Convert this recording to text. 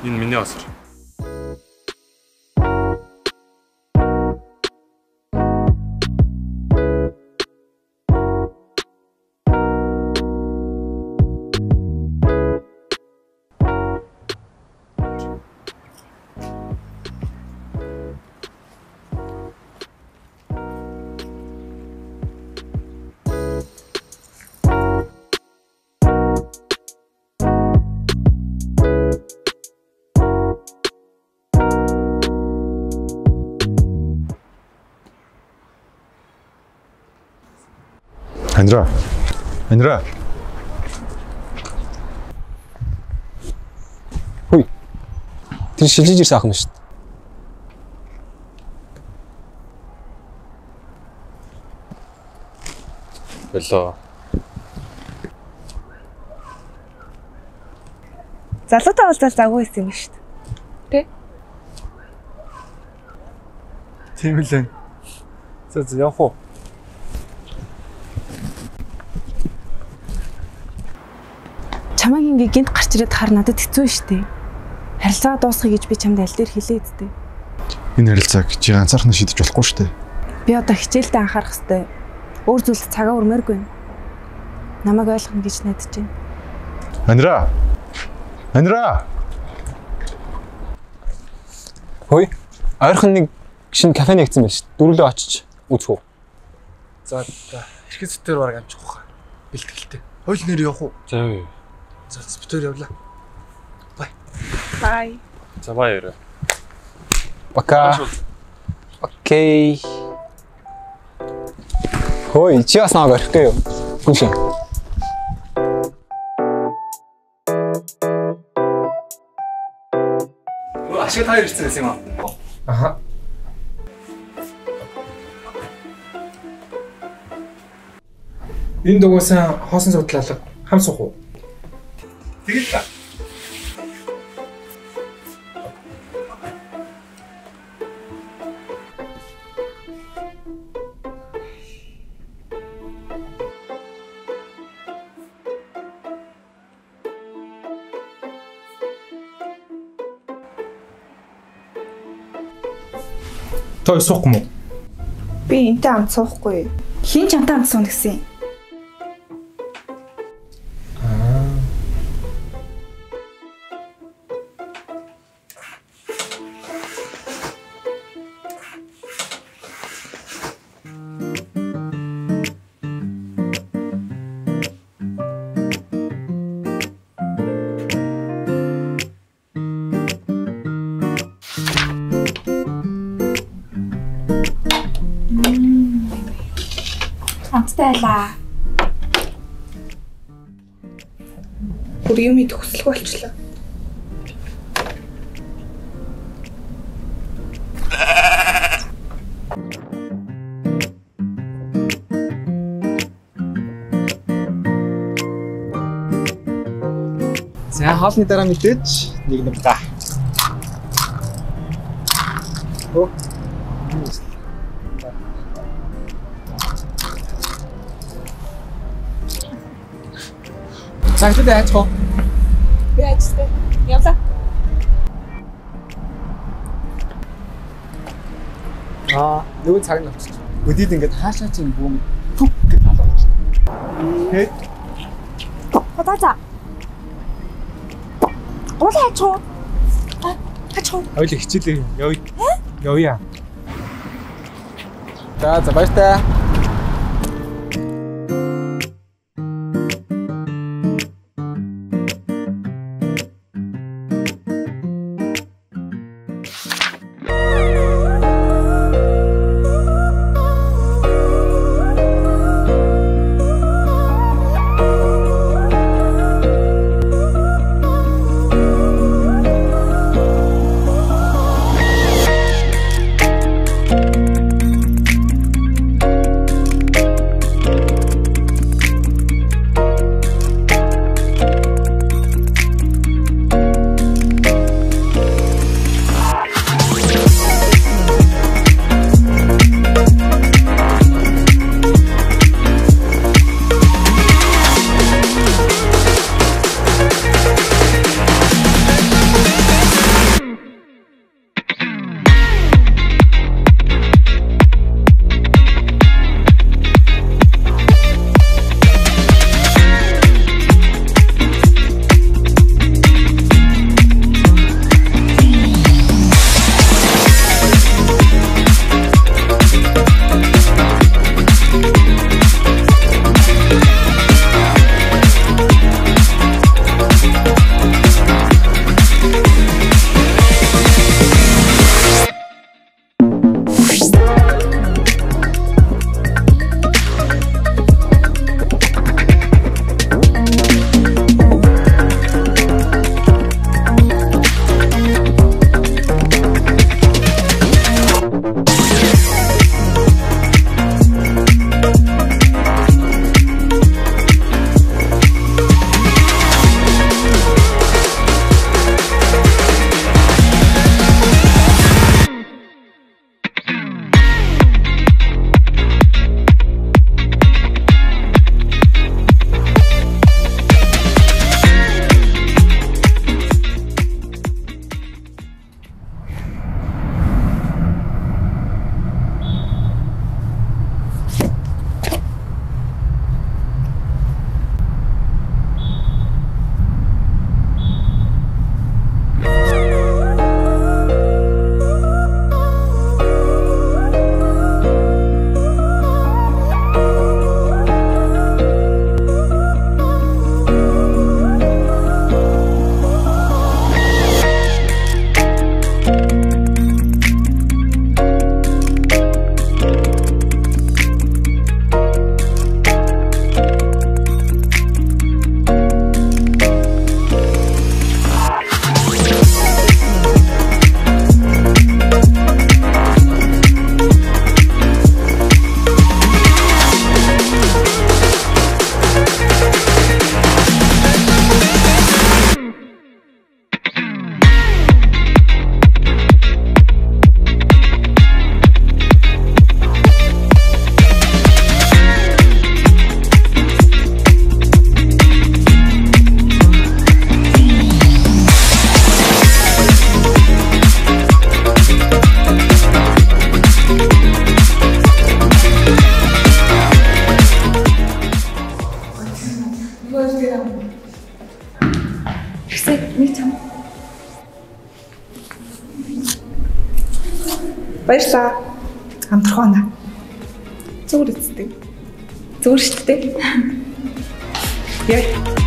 Энэ миний осор. Андра. Андра. Хүй. Тэр шилжиж ирсэн ах юм шүү дээ. Болоо. Залуутай уулзал заггүй байсан юм шүү дээ. Тэ? Тийм үлээ. За явах уу? Чамайг ингээ гинт гарч ирээд хар надад хэцүү шүү дээ. Харилцаа дуусгая гэж би чамд аль дээр хэлээ зү. Энэ харилцааг чи ганцаархан шийдэж болохгүй шүү дээ. Би одоо хичээлдээ анхаарах хэрэгтэй. Өөр зүйлд цагаа өрмөөргүй. Намайг ойлгоно гэж найдаж байна. Андра. Андра. Хөөе. Ойрхон нэг шинэ кафе нэгсэн байл шүү дээ. Дөрвөлөө очиж үзэх үү? За ихэд зүтээр бараг амжих واخа. Бэлтгэлтэй. Хойл нэр явах уу? За юу. За зүтээр явлаа. Бай. Бай. За баяр. Пока. Окей. Хөөе, чи бас намайг орхихгүй юу? Гүшин. Ашиг таар ирсэн байсан юм аа. Аха. Энэ дугуйсан хоосон судлалга хам суух уу? Тэгэл та. Той суухгүй мó? Би энтэй амт суухгүй. Хин ч амтаа амт суун гэсэн юм. Амттайлаа. Бүр юм төгсөлгүй болчлоо. За хоолны дараа мэдээж нэг юм да. Оо. Цагт яаж хоо? Би ажтай. Явлаа. Нөгөө цаг нь очиж. Өдөөд ингээд хаашаа чинь бүүм түк гэж халуулж. Хэ? Хатаа. Уулаа чуу. Хачуу. Хоёул хичээлээ явъя. Явъя. За баяртай. Баярлаа. Амтрах байна. Зүгээр үсттэй. Зүгээр шүү дээ. Яа.